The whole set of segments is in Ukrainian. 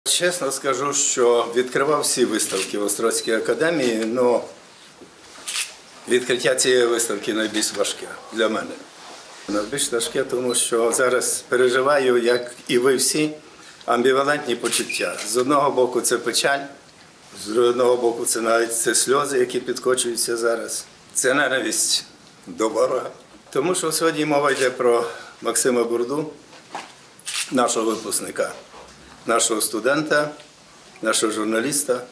Чесно скажу, що відкривав всі виставки в Острозькій академії, але відкриття цієї виставки найбільш важке для мене. Найбільш важке, тому що зараз переживаю, як і ви всі, амбівалентні почуття. З одного боку це печаль, з одного боку це навіть сльози, які підкочуються зараз. Це ненависть до ворога. Тому що сьогодні мова йде про Максима Бурду, нашого випускника, нашого студента, нашого журналіста,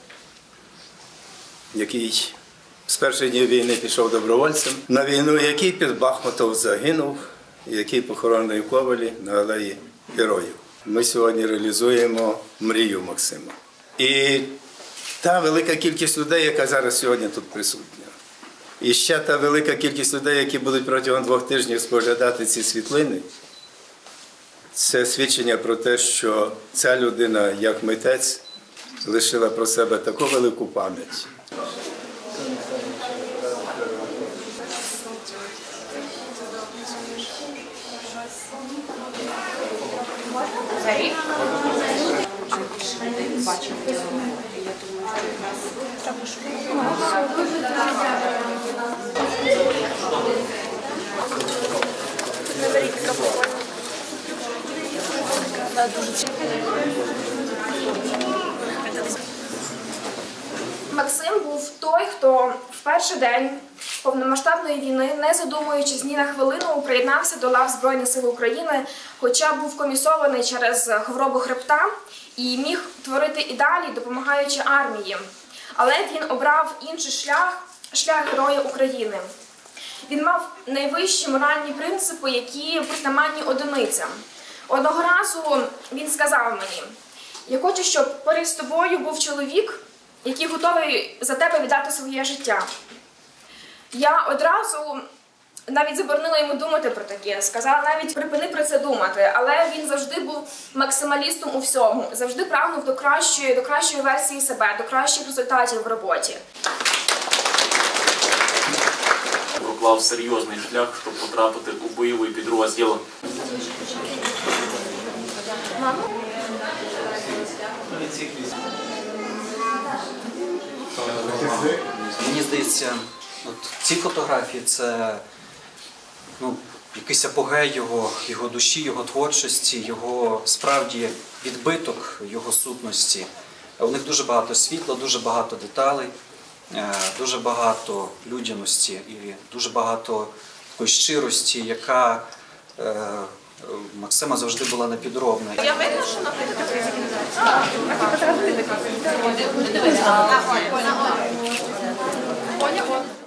який з перших днів війни пішов добровольцем на війну, який під Бахмутом загинув, який похоронений в Ковелі на алеї Героїв. Ми сьогодні реалізуємо мрію Максима. І та велика кількість людей, яка зараз сьогодні тут присутня, і ще та велика кількість людей, які будуть протягом 2 тижнів споглядати ці світлини, це свідчення про те, що ця людина, як митець, лишила про себе таку велику пам'ять. Максим був той, хто в перший день повномасштабної війни, не задумуючись ні на хвилину, приєднався до лав Збройних сил України, хоча був комісований через хворобу хребта і міг творити і далі, допомагаючи армії. Але він обрав інший шлях – шлях Героя України. Він мав найвищі моральні принципи, які притаманні одиницям. Одного разу він сказав мені: «Я хочу, щоб поряд з тобою був чоловік, який готовий за тебе віддати своє життя». Я одразу навіть заборонила йому думати про таке, сказала навіть припини про це думати, але він завжди був максималістом у всьому, завжди прагнув до кращої версії себе, до кращих результатів в роботі. Проклав серйозний шлях, щоб потрапити у бойовий підрозділ. Мені здається, ці фотографії – це якийсь апогей його душі, його творчості, його справді відбиток його сутності. У них дуже багато світла, дуже багато деталей, дуже багато людяності і дуже багато такої щирості, яка Максима завжди була непідробна. Я видно, що наприклад,